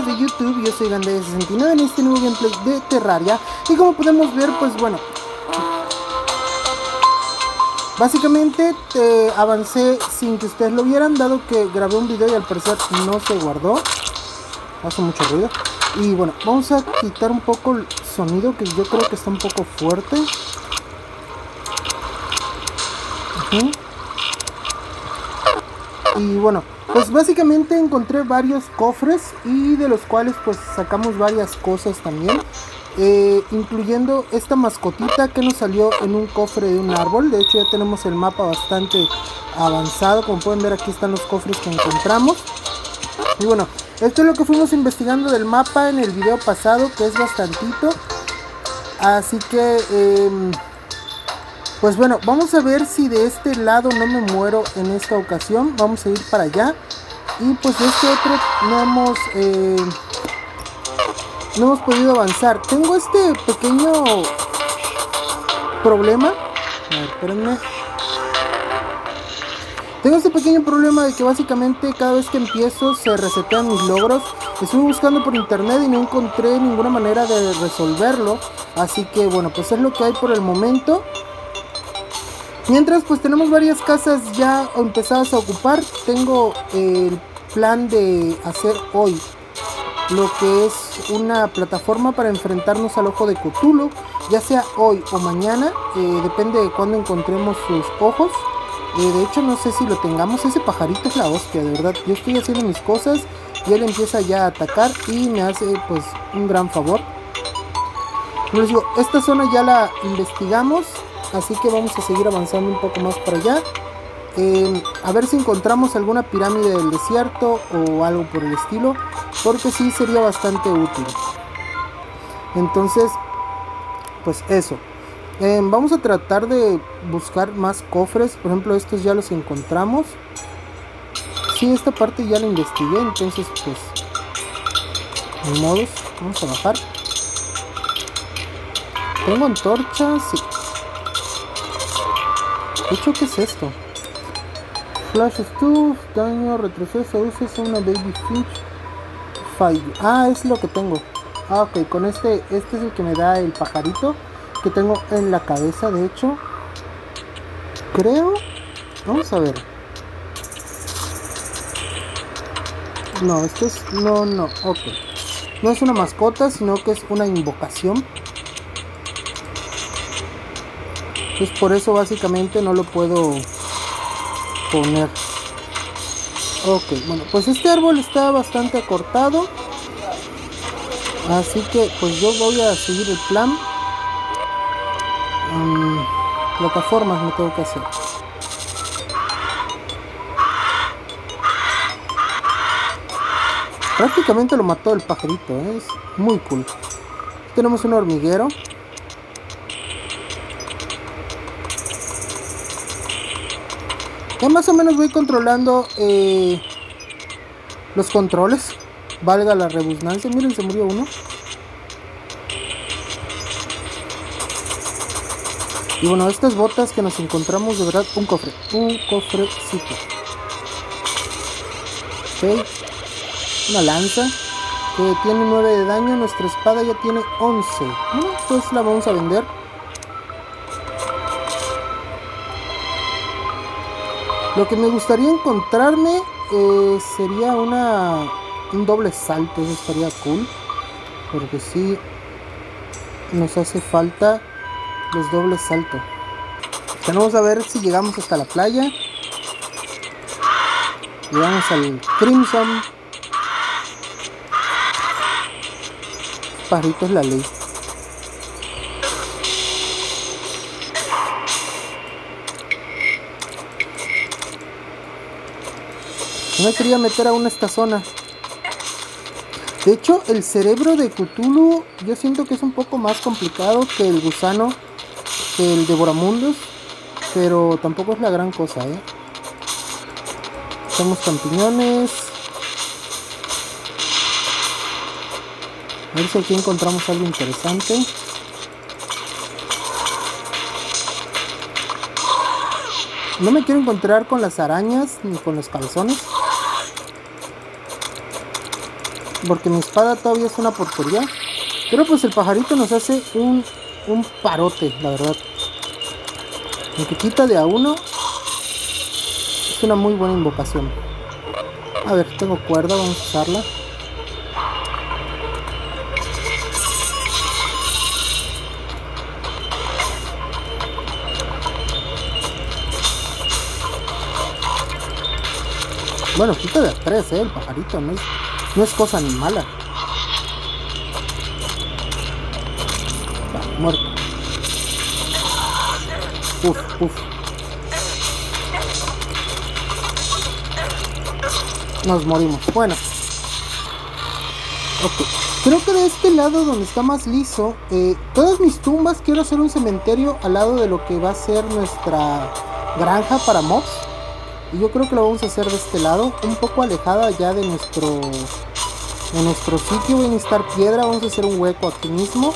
de YouTube, yo soy Gandaya69 en este nuevo gameplay de Terraria. Y como podemos ver, pues bueno, básicamente avancé sin que ustedes lo vieran, dado que grabé un video y al parecer no se guardó. Hace mucho ruido. Y bueno, vamos a quitar un poco el sonido, que yo creo que está un poco fuerte. Y bueno, pues básicamente encontré varios cofres y de los cuales pues sacamos varias cosas también, incluyendo esta mascotita que nos salió en un cofre de un árbol. De hecho ya tenemos el mapa bastante avanzado, como pueden ver aquí están los cofres que encontramos. Y bueno, esto es lo que fuimos investigando del mapa en el video pasado, que es bastantito. Así que pues bueno, vamos a ver si de este lado no me muero en esta ocasión. Vamos a ir para allá. Y pues de este otro no hemos podido avanzar. Tengo este pequeño problema. A ver, espérenme. Tengo este pequeño problema de que básicamente cada vez que empiezo se resetean mis logros. Estuve buscando por internet y no encontré ninguna manera de resolverlo. Así que bueno, pues es lo que hay por el momento. Mientras pues tenemos varias casas ya empezadas a ocupar. Tengo el plan de hacer hoy lo que es una plataforma para enfrentarnos al ojo de Cthulhu, ya sea hoy o mañana, depende de cuándo encontremos sus ojos. De hecho no sé si lo tengamos. Ese pajarito es la hostia, de verdad. Yo estoy haciendo mis cosas y él empieza ya a atacar y me hace pues un gran favor. Como les digo, esta zona ya la investigamos, así que vamos a seguir avanzando un poco más para allá. A ver si encontramos alguna pirámide del desierto o algo por el estilo, porque sí sería bastante útil. Entonces pues eso, vamos a tratar de buscar más cofres. Por ejemplo, estos ya los encontramos. Sí, esta parte ya la investigué, entonces pues de modos, vamos a bajar. ¿Tengo antorchas? Sí. De hecho, ¿qué es esto? Flash Stuff, daño, retroceso, uses una Baby Finch. Fallo. Ah, es lo que tengo. Ah, ok, con este es el que me da el pajarito que tengo en la cabeza, de hecho. Creo. Vamos a ver. No, esto es... No, ok. No es una mascota, sino que es una invocación. Pues por eso básicamente no lo puedo poner. Ok, bueno, pues este árbol está bastante acortado, así que pues yo voy a seguir el plan. Plataformas me tengo que hacer. Prácticamente lo mató el pajarito, es muy cool. Tenemos un hormiguero. Ya más o menos voy controlando los controles, valga la redundancia. Miren, se murió uno. Y bueno, estas botas que nos encontramos, de verdad, un cofrecito. Ok, una lanza que tiene 9 de daño, nuestra espada ya tiene 11. Pues la vamos a vender. Lo que me gustaría encontrarme sería un doble salto. Eso estaría cool, porque sí nos hace falta los dobles saltos. Vamos a ver si llegamos hasta la playa. Llegamos al Crimson. Pajarito es la ley. No me quería meter aún a esta zona. De hecho, el cerebro de Cthulhu yo siento que es un poco más complicado que el gusano, que el devoramundos, pero tampoco es la gran cosa, ¿eh? Tenemos champiñones. A ver si aquí encontramos algo interesante. No me quiero encontrar con las arañas ni con los calzones. porque mi espada todavía es una porquería. Pero pues el pajarito nos hace un parote, la verdad. Aunque quita de a uno, es una muy buena invocación. A ver, tengo cuerda, vamos a usarla. Bueno, quita de a 3, el pajarito, no es cosa ni mala. Va, muerto. Uf. Nos morimos. Bueno. Ok. Creo que de este lado donde está más liso, todas mis tumbas quiero hacer un cementerio al lado de lo que va a ser nuestra granja para mobs. Y yo creo que lo vamos a hacer de este lado, un poco alejada ya de nuestro sitio. Voy a necesitar piedra, vamos a hacer un hueco aquí mismo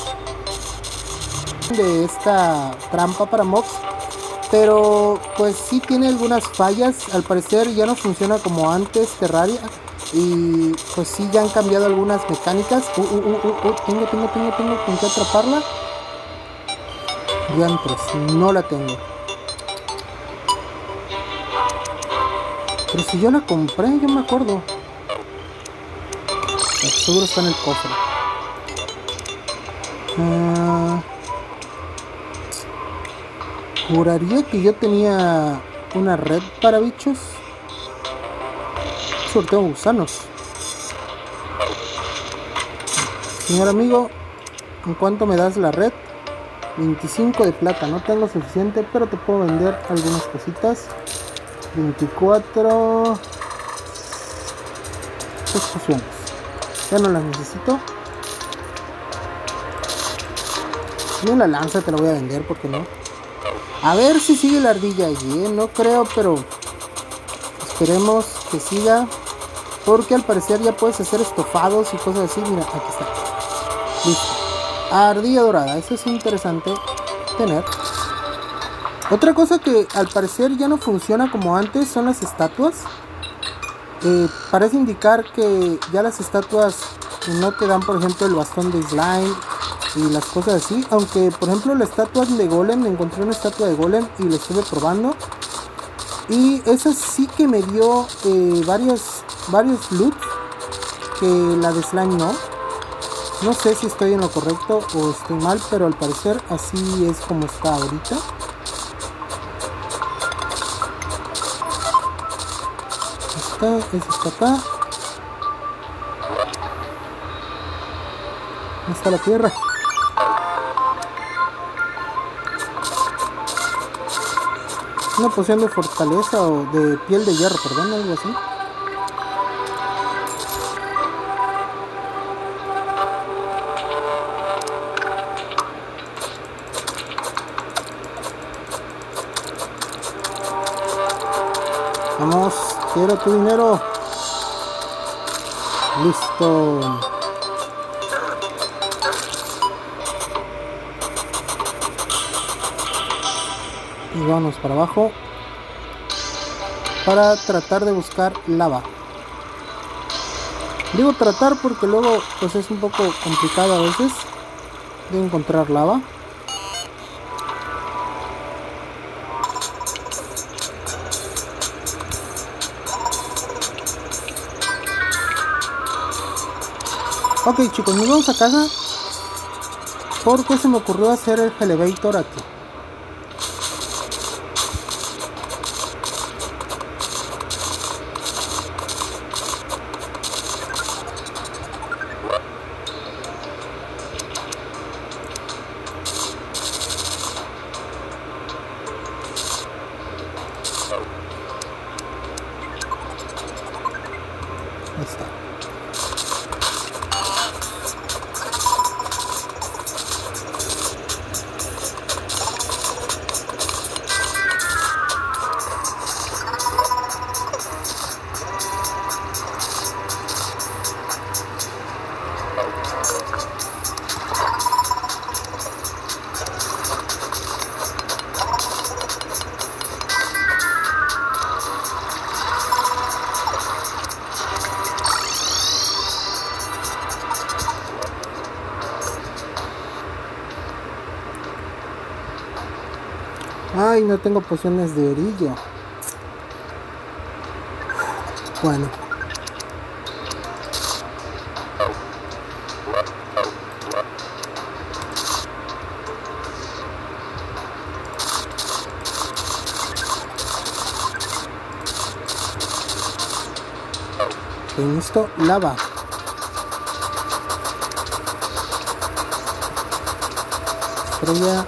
de esta trampa para mobs. Pero pues sí tiene algunas fallas, al parecer ya no funciona como antes Terraria. Y pues sí ya han cambiado algunas mecánicas. Tengo con qué atraparla. Diantres, no la tengo. Pero si yo la compré, yo me acuerdo. Seguro está en el cofre. Juraría que yo tenía una red para bichos. Solo tengo gusanos. Señor amigo, ¿en cuánto me das la red? 25 de plata, no tengo suficiente, pero te puedo vender algunas cositas. 24. 6 pociones. Ya no las necesito. Ni una lanza te la voy a vender, porque no. A ver si sigue la ardilla allí, no creo, pero esperemos que siga, porque al parecer ya puedes hacer estofados y cosas así. Mira, aquí está. Listo. Ardilla dorada, eso es interesante tener. Otra cosa que al parecer ya no funciona como antes son las estatuas. Parece indicar que ya las estatuas no te dan, por ejemplo, el bastón de slime y las cosas así. Aunque, por ejemplo, la estatua de golem, encontré una estatua de golem y la estuve probando. Y esa sí que me dio varios loot, que la de slime no. No sé si estoy en lo correcto o estoy mal, pero al parecer así es como está ahorita. Ese está acá. Ahí está la tierra. Una poción de fortaleza o de piel de hierro, perdón, algo así. Vamos, quiero tu dinero. Listo. Y vamos para abajo para tratar de buscar lava. Digo tratar porque luego pues es un poco complicado a veces de encontrar lava. Ok, chicos, nos vamos a casa porque se me ocurrió hacer el elevator aquí. Ahí está. Ay, no tengo pociones de orilla. Bueno. Listo, lava. Estrella.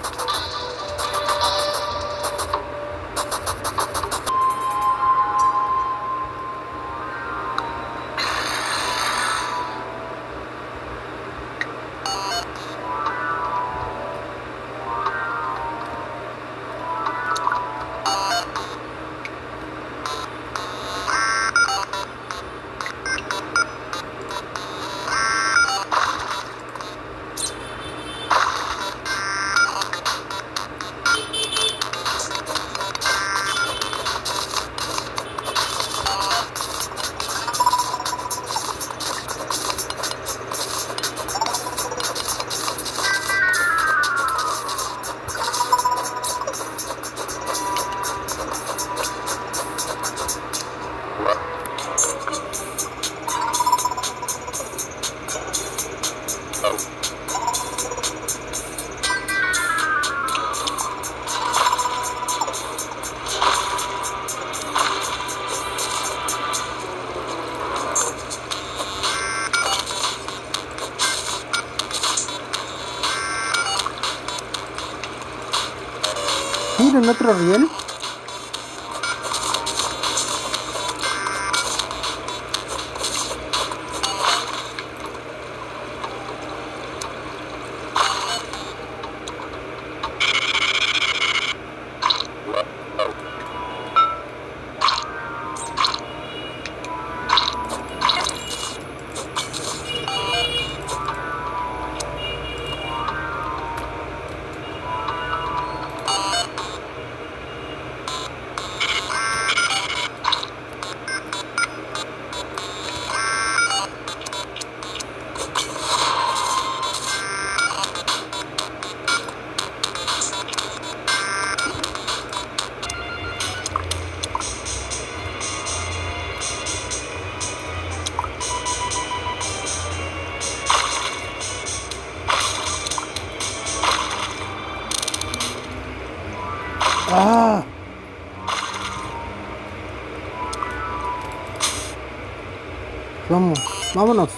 Miren, otro riel. ¡Ah! Vamos, vámonos.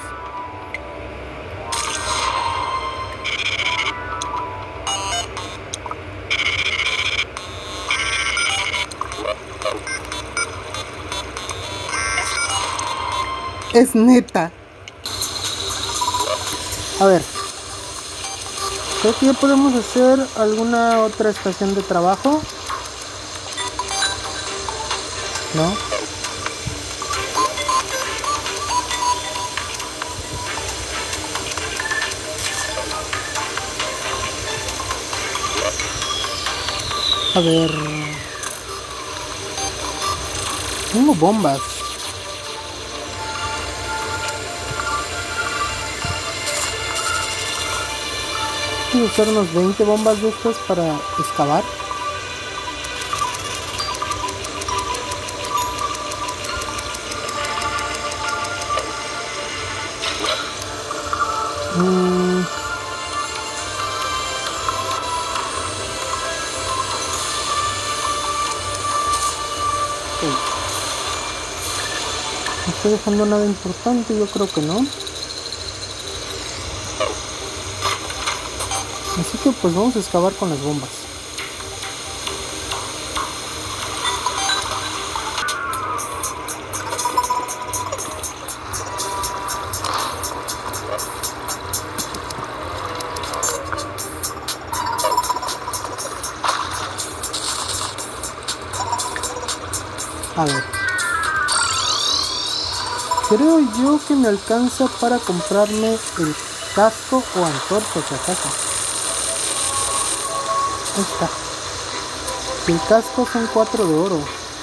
Es neta. A ver. Creo que ya podemos hacer alguna otra estación de trabajo. ¿No? A ver. Tengo bombas. Voy a usar unos 20 bombas de estas para excavar. No estoy dejando nada importante, yo creo que no. Así que pues vamos a excavar con las bombas. A ver. Creo yo que me alcanza para comprarme el casco o antorcha, si acaso. Ahí está. El casco son 4 de oro.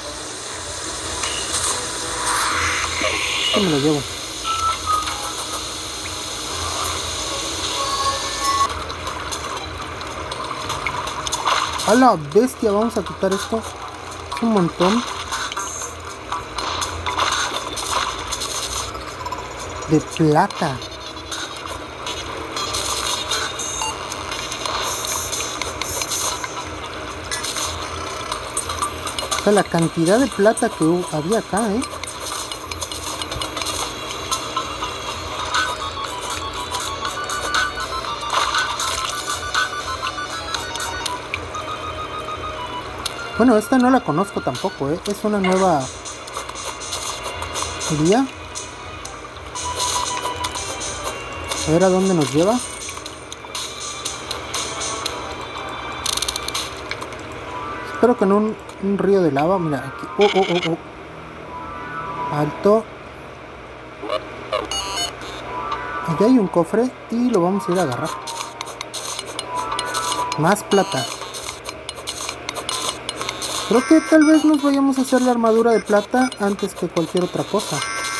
Esto me lo llevo. A la bestia, vamos a quitar esto. Es un montón de plata. O sea, la cantidad de plata que había acá, Bueno, esta no la conozco tampoco, es una nueva vía. A ver a dónde nos lleva. Espero que en un río de lava. Mira, aquí. Alto. Allá hay un cofre y lo vamos a ir a agarrar. Más plata. Creo que tal vez nos vayamos a hacer la armadura de plata antes que cualquier otra cosa.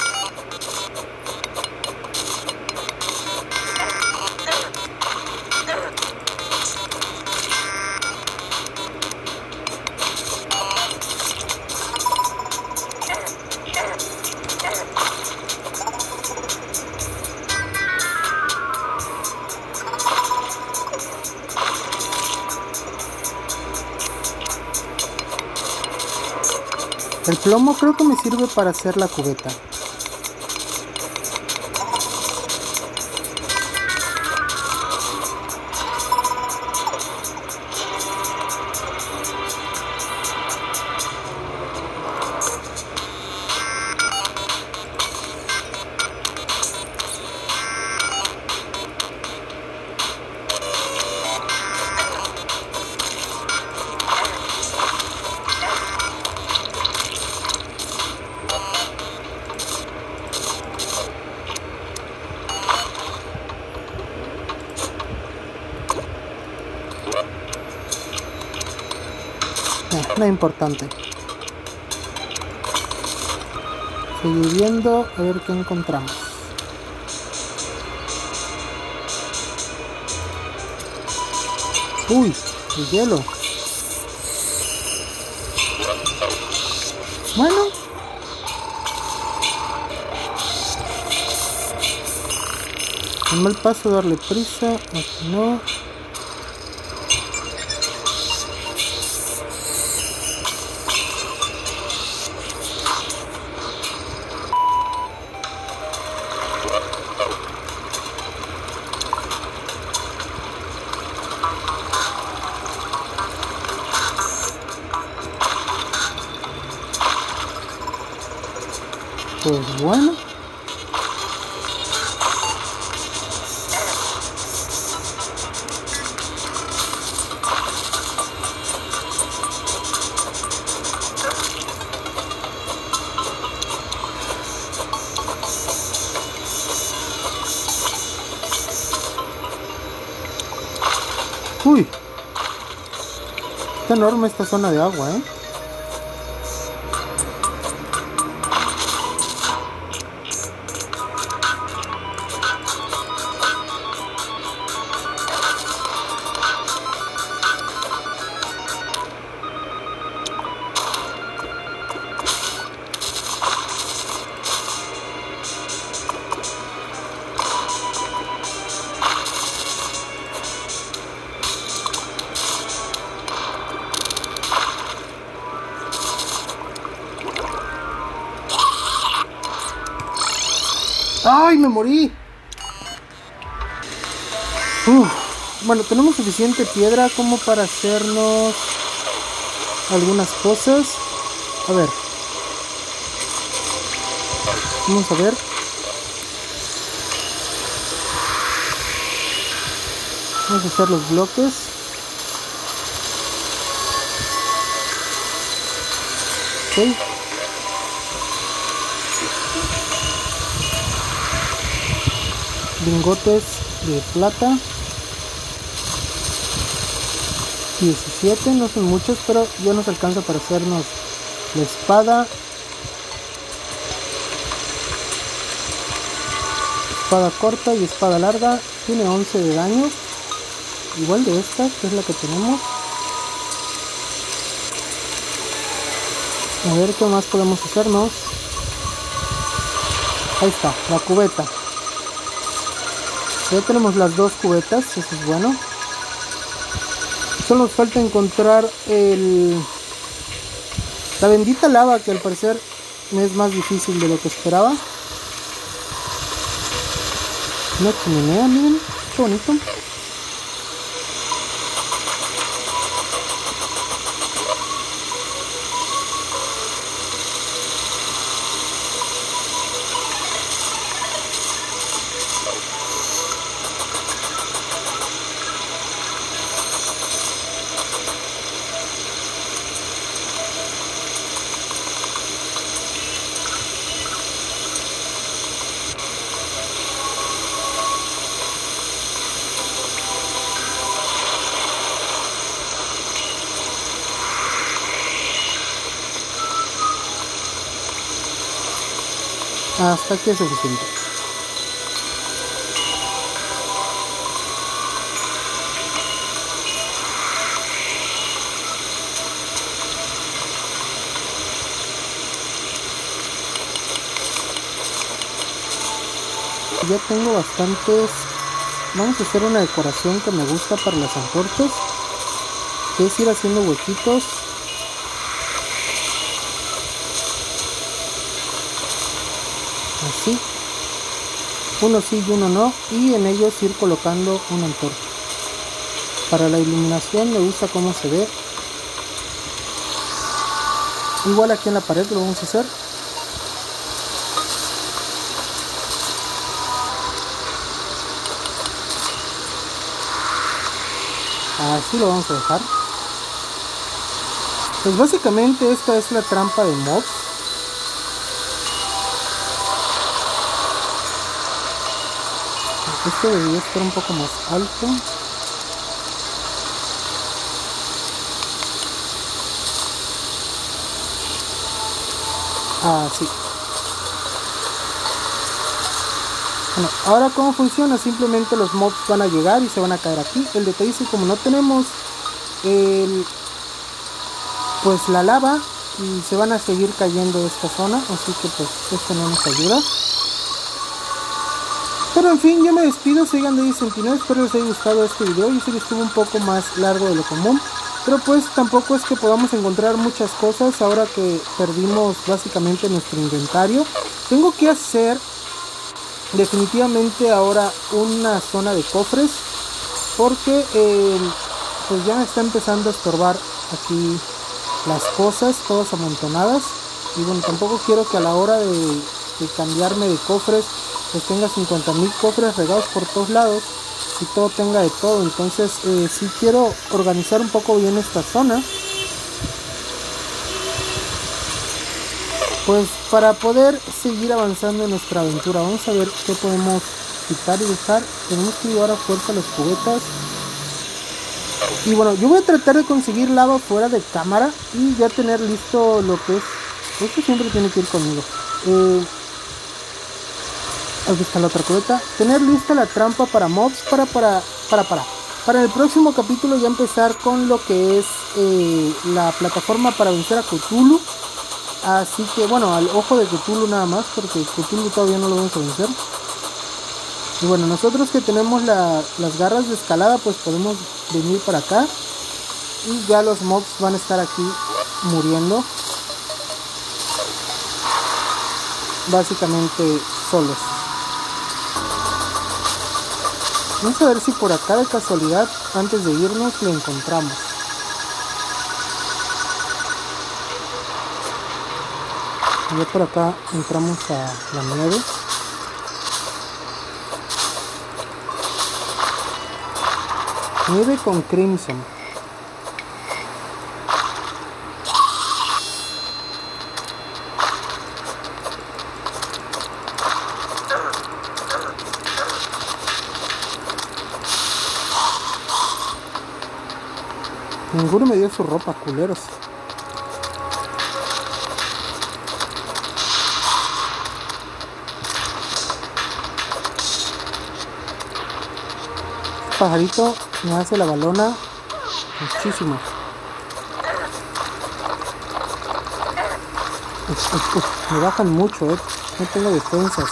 El plomo creo que me sirve para hacer la cubeta. No es importante. Seguir viendo a ver qué encontramos. Uy, el hielo. Bueno. Un mal paso darle prisa. Aquí no. Pues bueno. Uy. Está enorme esta zona de agua, ¡Ay, me morí! Bueno, tenemos suficiente piedra como para hacernos algunas cosas. A ver. Vamos a ver. Vamos a hacer los bloques. Ok. Lingotes de plata. 17, no son muchos, pero ya nos alcanza para hacernos la espada. Espada corta y espada larga. Tiene 11 de daño. Igual de esta, que es la que tenemos. A ver qué más podemos hacernos. Ahí está, la cubeta. Ya tenemos las dos cubetas, eso es bueno. Solo nos falta encontrar la bendita lava, que al parecer me es más difícil de lo que esperaba. Una chimenea, miren, qué bonito. Hasta aquí es suficiente. Ya tengo bastantes. Vamos a hacer una decoración que me gusta para las antorchas, que es ir haciendo huequitos. Así, uno sí y uno no, y en ellos ir colocando una antorcha. Para la iluminación me gusta cómo se ve. Igual aquí en la pared lo vamos a hacer. Así lo vamos a dejar. Pues básicamente esta es la trampa de mobs. Este debería estar un poco más alto. Así. Bueno, ahora cómo funciona, simplemente los mobs van a llegar y se van a caer aquí. El detalle es que como no tenemos pues la lava, y se van a seguir cayendo de esta zona, así que pues esto no nos ayuda. Pero en fin, yo me despido, sigan de 69, espero les haya gustado este video. Yo sé que estuvo un poco más largo de lo común, pero pues tampoco es que podamos encontrar muchas cosas ahora que perdimos básicamente nuestro inventario. Tengo que hacer definitivamente ahora una zona de cofres, porque pues ya me está empezando a estorbar aquí las cosas todas amontonadas. Y bueno, tampoco quiero que a la hora de cambiarme de cofres pues tenga 50.000 cofres regados por todos lados y todo tenga de todo. Entonces sí quiero organizar un poco bien esta zona, pues para poder seguir avanzando en nuestra aventura. Vamos a ver qué podemos quitar y dejar. Tenemos que llevar a fuerza las cubetas. Y bueno, yo voy a tratar de conseguir lava fuera de cámara y ya tener listo lo que es. Esto siempre tiene que ir conmigo. Aquí está la otra cubeta. Tener lista la trampa para mobs para el próximo capítulo ya empezar con lo que es la plataforma para vencer a Cthulhu. Así que bueno, al ojo de Cthulhu nada más, porque Cthulhu todavía no lo vamos a vencer. Y bueno, nosotros que tenemos las garras de escalada, pues podemos venir para acá y ya los mobs van a estar aquí muriendo básicamente solos. Vamos a ver si por acá de casualidad antes de irnos lo encontramos. Ya por acá entramos a la nieve. Nieve con Crimson. Ninguno me dio su ropa, culeros. Este pajarito me hace la balona muchísimo. Me bajan mucho, no tengo defensas.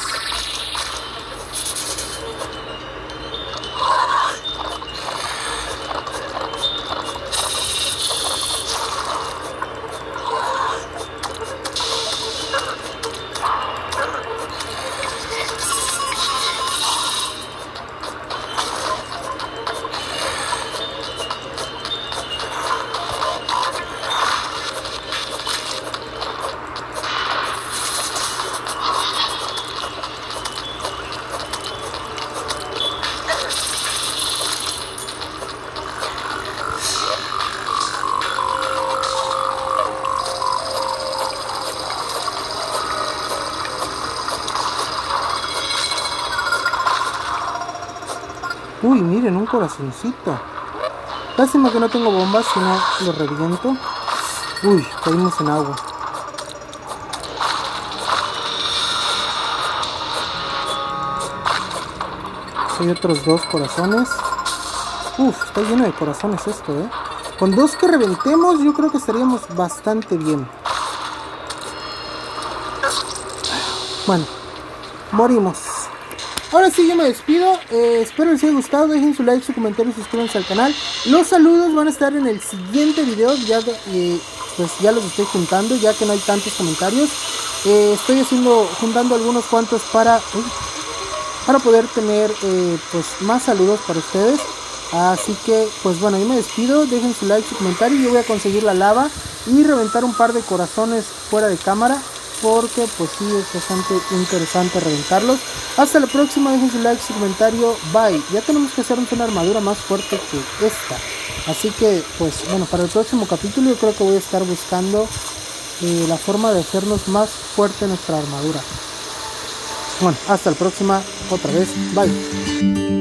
Uy, miren, un corazoncito. Lástima que no tengo bombas, si no lo reviento. Uy, caímos en agua. Hay otros 2 corazones. Uf, está lleno de corazones esto, Con 2 que reventemos, yo creo que estaríamos bastante bien. Bueno, morimos. Ahora sí, yo me despido. Espero les haya gustado. Dejen su like, su comentario y suscríbanse al canal. Los saludos van a estar en el siguiente video. Pues ya los estoy juntando, ya que no hay tantos comentarios. Estoy juntando algunos cuantos para poder tener pues más saludos para ustedes. Así que pues bueno, yo me despido. Dejen su like, su comentario. Yo voy a conseguir la lava y reventar un par de corazones fuera de cámara, porque pues sí es bastante interesante reventarlos. Hasta la próxima, dejen su like, su comentario, bye. Ya tenemos que hacernos una armadura más fuerte que esta, así que pues bueno, para el próximo capítulo yo creo que voy a estar buscando la forma de hacernos más fuerte nuestra armadura. Bueno, hasta la próxima, otra vez, bye.